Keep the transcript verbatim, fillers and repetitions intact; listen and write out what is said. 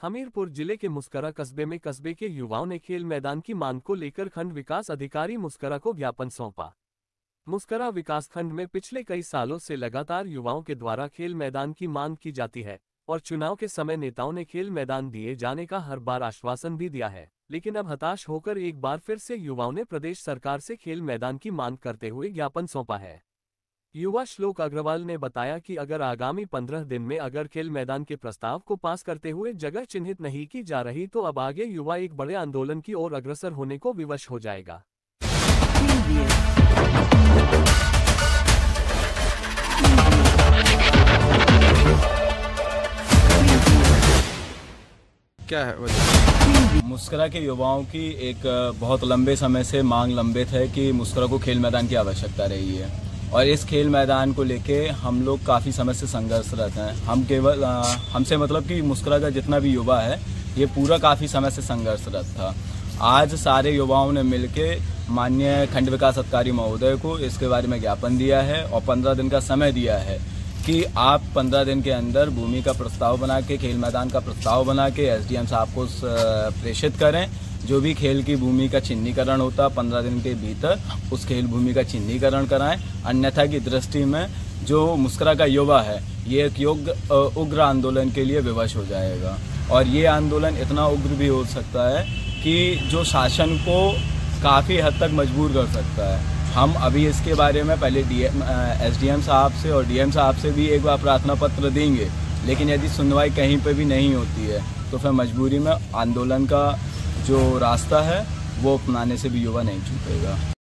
हमीरपुर जिले के मुस्करा कस्बे में कस्बे के युवाओं ने खेल मैदान की मांग को लेकर खंड विकास अधिकारी मुस्करा को ज्ञापन सौंपा। मुस्करा विकासखंड में पिछले कई सालों से लगातार युवाओं के द्वारा खेल मैदान की मांग की जाती है और चुनाव के समय नेताओं ने खेल मैदान दिए जाने का हर बार आश्वासन भी दिया है, लेकिन अब हताश होकर एक बार फिर से युवाओं ने प्रदेश सरकार से खेल मैदान की मांग करते हुए ज्ञापन सौंपा है। युवा श्लोक अग्रवाल ने बताया कि अगर आगामी पंद्रह दिन में अगर खेल मैदान के प्रस्ताव को पास करते हुए जगह चिन्हित नहीं की जा रही तो अब आगे युवा एक बड़े आंदोलन की ओर अग्रसर होने को विवश हो जाएगा। क्या है वजह? मुस्करा के युवाओं की एक बहुत लंबे समय से मांग लंबित है कि मुस्करा को खेल मैदान की आवश्यकता रही है और इस खेल मैदान को लेके हम लोग काफ़ी समय से संघर्षरत हैं। हम केवल हमसे मतलब कि मुस्करा का जितना भी युवा है ये पूरा काफ़ी समय से संघर्षरत था। आज सारे युवाओं ने मिलके माननीय खंड विकास अधिकारी महोदय को इसके बारे में ज्ञापन दिया है और पंद्रह दिन का समय दिया है कि आप पंद्रह दिन के अंदर भूमि का प्रस्ताव बना के खेल मैदान का प्रस्ताव बना के एसडीएम साहब को प्रेषित करें। जो भी खेल की भूमि का चिन्हीकरण होता पंद्रह दिन के भीतर उस खेल भूमि का चिन्हीकरण कराएं, अन्यथा की दृष्टि में जो मुस्करा का युवा है ये एक योग्य उग्र आंदोलन के लिए विवश हो जाएगा और ये आंदोलन इतना उग्र भी हो सकता है कि जो शासन को काफ़ी हद तक मजबूर कर सकता है। हम अभी इसके बारे में पहले डीएम एसडीएम साहब से और डीएम साहब से भी एक बार प्रार्थना पत्र देंगे, लेकिन यदि सुनवाई कहीं पे भी नहीं होती है तो फिर मजबूरी में आंदोलन का जो रास्ता है वो अपनाने से भी युवा नहीं चूकेगा।